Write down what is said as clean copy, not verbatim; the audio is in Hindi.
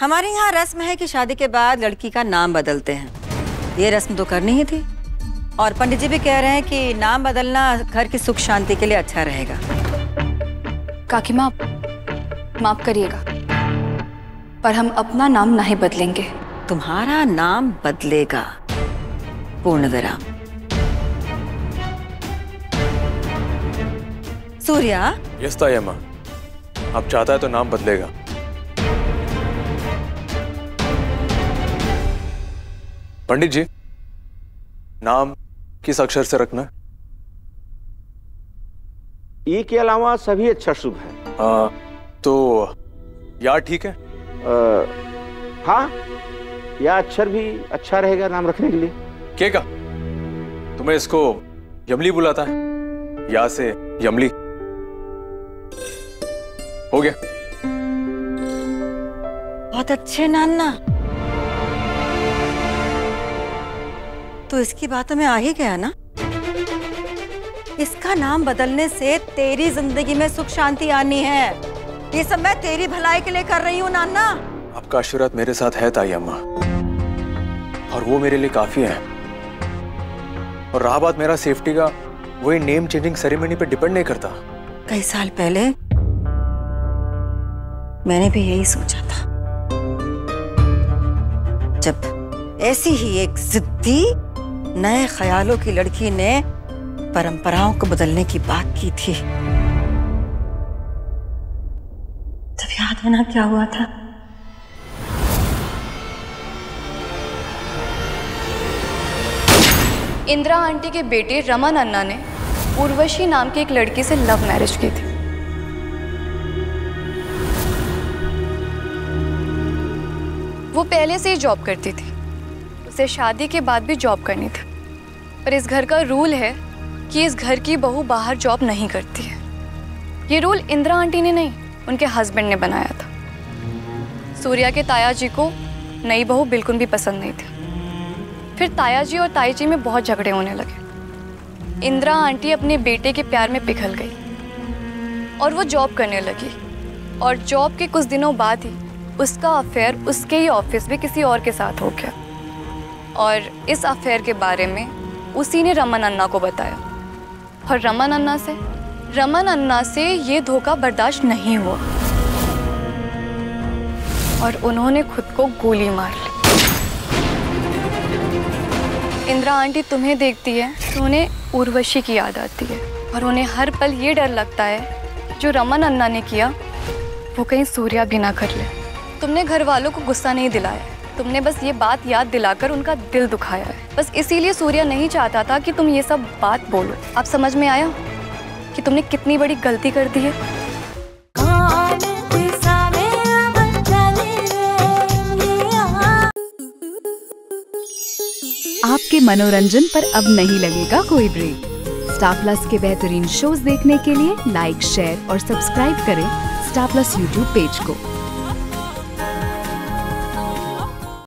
हमारे यहाँ रस्म है कि शादी के बाद लड़की का नाम बदलते हैं। ये रस्म तो करनी ही थी और पंडित जी भी कह रहे हैं कि नाम बदलना घर की सुख शांति के लिए अच्छा रहेगा। काकी माँ, माफ करिएगा, पर हम अपना नाम नहीं बदलेंगे। तुम्हारा नाम बदलेगा, पूर्णविराम। सूर्या। यस ताई अम्मा, आप चाहता है तो नाम बदलेगा। पंडित जी, नाम किस अक्षर से रखना है? ई के अलावा सभी अच्छा शुभ है। तो या ठीक है? हाँ, या अक्षर भी अच्छा रहेगा नाम रखने के लिए। क्या का? तुम्हें इसको यमली बुलाता है, या से यमली हो गया। बहुत अच्छे नाना, तो इसकी बातों में आ ही गया ना। इसका नाम बदलने से तेरी जिंदगी में सुख शांति आनी है। ये सब मैं तेरी भलाई के लिए कर रही हूँ नाना। आपका आशीर्वाद मेरे साथ है ताई अम्मा, और वो मेरे लिए काफी है। और रहा बात मेरा सेफ्टी का, वही नेम चेंजिंग सेरेमनी पे डिपेंड नहीं करता। कई साल पहले मैंने भी यही सोचा था, जब ऐसी ही एक जिद्दी नए ख्यालों की लड़की ने परंपराओं को बदलने की बात की थी। तब याद है ना क्या हुआ था? इंदिरा आंटी के बेटे रमन अन्ना ने उर्वशी नाम की एक लड़की से लव मैरिज की थी। वो पहले से ही जॉब करती थी, उसे शादी के बाद भी जॉब करनी थी, पर इस घर का रूल है कि इस घर की बहू बाहर जॉब नहीं करती है। ये रूल इंदिरा आंटी ने नहीं, उनके हस्बैंड ने बनाया था। सूर्या के ताया जी को नई बहू बिल्कुल भी पसंद नहीं थी। फिर ताया जी और ताई जी में बहुत झगड़े होने लगे। इंदिरा आंटी अपने बेटे के प्यार में पिघल गई और वो जॉब करने लगी, और जॉब के कुछ दिनों बाद ही उसका अफेयर उसके ही ऑफिस में किसी और के साथ हो गया। और इस अफेयर के बारे में उसी ने रमन अन्ना को बताया, और रमन अन्ना से ये धोखा बर्दाश्त नहीं हुआ और उन्होंने खुद को गोली मार ली। इंदिरा आंटी तुम्हें देखती है तो उन्हें उर्वशी की याद आती है, और उन्हें हर पल ये डर लगता है जो रमन अन्ना ने किया वो कहीं सूर्या भी ना कर ले। तुमने घर वालों को गुस्सा नहीं दिलाया, तुमने बस ये बात याद दिलाकर उनका दिल दुखाया है। बस इसीलिए सूर्या नहीं चाहता था कि तुम ये सब बात बोलो। अब समझ में आया कि तुमने कितनी बड़ी गलती कर दी है। आपके मनोरंजन पर अब नहीं लगेगा कोई ब्रेक। स्टार प्लस के बेहतरीन शोज देखने के लिए लाइक, शेयर और सब्सक्राइब करें स्टार प्लस यूट्यूब पेज को।